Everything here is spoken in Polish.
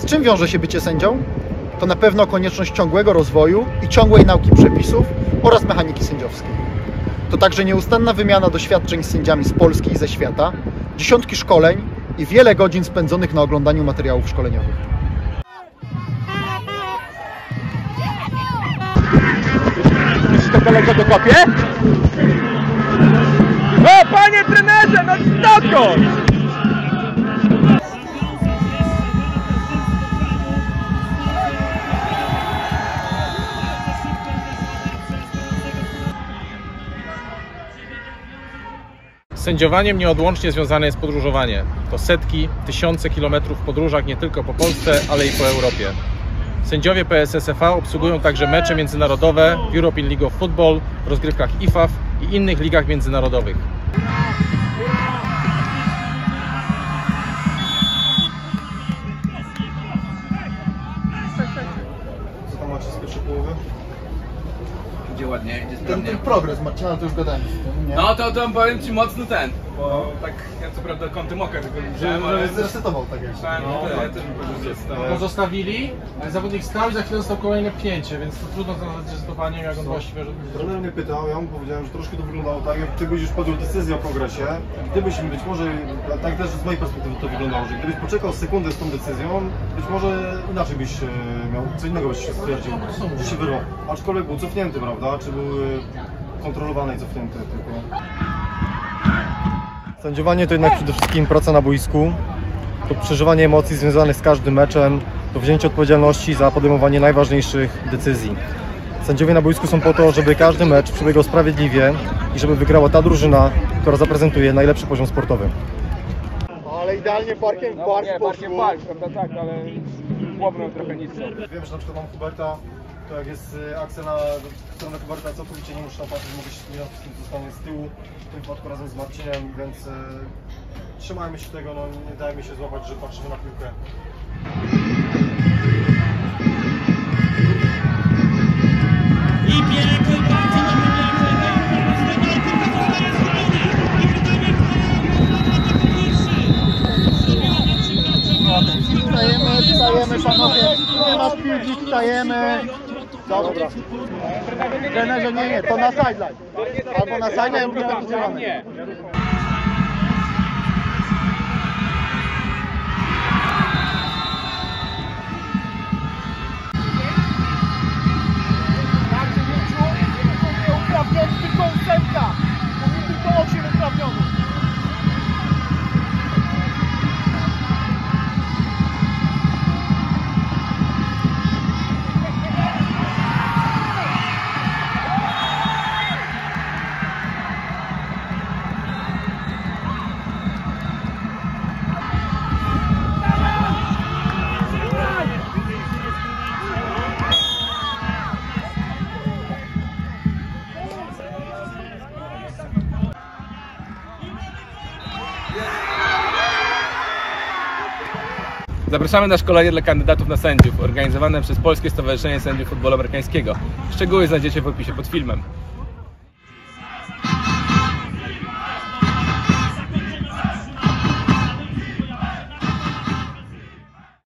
czym wiąże się bycie sędzią? To na pewno konieczność ciągłego rozwoju i ciągłej nauki przepisów oraz mechaniki sędziowskiej. To także nieustanna wymiana doświadczeń z sędziami z Polski i ze świata, dziesiątki szkoleń i wiele godzin spędzonych na oglądaniu materiałów szkoleniowych. Czy to kolego dokopie? O, panie trenerze, no dokąd? Z sędziowaniem nieodłącznie związane jest podróżowanie. To setki, tysiące kilometrów w podróżach nie tylko po Polsce, ale i po Europie. Sędziowie PSSFA obsługują także mecze międzynarodowe w European League of Football, w rozgrywkach IFAF i innych ligach międzynarodowych. Co tam macie z pierwszej połowy? Idzie ładnie, idzie sprawnie. Ten progres, Marcina, to już gadałem z tym, nie? No to powiem ci mocno ten, bo tak ja co prawda kątem oka tylko widziałem, ale zresetował tak jak myślałem, że ja też bym powiedział, że jest Pozostawili, zawodnik stał i za chwilę dostał kolejne pnięcie, więc to trudno znaleźć zdecydowanie, jak on właściwie... Trener mnie pytał, ja mu powiedziałem, że troszkę to wyglądało tak, jak ty byś już podjął decyzję o progresie. Gdybyś być może, tak też z mojej perspektywy to wyglądało, że gdybyś poczekał sekundę z tą decyzją, być może inaczej byś miał, co innego byś się stwierdził, że się wyrwał. Aczkolwiek był cofnięty, prawda? Czy był kontrolowany i cofnięty tylko. Sędziowanie to jednak przede wszystkim praca na boisku, to przeżywanie emocji związanych z każdym meczem, to wzięcie odpowiedzialności za podejmowanie najważniejszych decyzji. Sędziowie na boisku są po to, żeby każdy mecz przebiegał sprawiedliwie i żeby wygrała ta drużyna, która zaprezentuje najlepszy poziom sportowy. Ale idealnie parkiem prawda, tak, ale głową trochę niższą. Wiem, że na przykład mam Huberta, to jak jest akcja na stronę Huberta, całkowicie nie muszę patrzeć, mogę się zostanie z tyłu, w tym wypadku razem z Marcinem, więc trzymajmy się tego, no, nie dajmy się złapać, że patrzymy na piłkę. Wstajemy panowie, nie ma piłki, wstajemy. Dobra. Trenerze, nie, to na sideline. Albo na sideline, albo na sideline. Uprawniony tylko ósemka, tylko 8 uprawnionych. Zapraszamy na szkolenie dla kandydatów na sędziów, organizowane przez Polskie Stowarzyszenie Sędziów Futbolu Amerykańskiego. Szczegóły znajdziecie w opisie pod filmem.